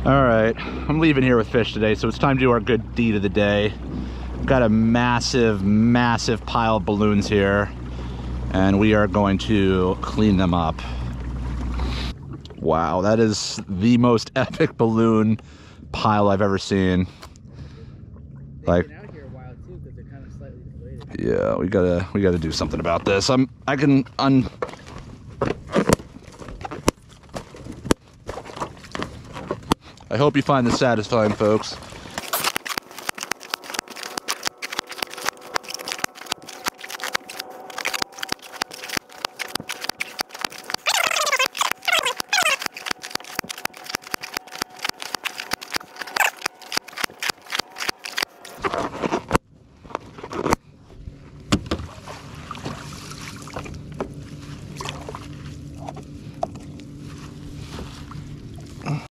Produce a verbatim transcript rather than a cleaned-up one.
All right, I'm leaving here with fish today, so it's time to do our good deed of the day. Got a massive, massive pile of balloons here, and we are going to clean them up. Wow, that is the most epic balloon pile I've ever seen. Like, out here a while too, because they're kind of slightly deflated. Yeah, we gotta we gotta do something about this. I'm I can un. I hope you find this satisfying, folks.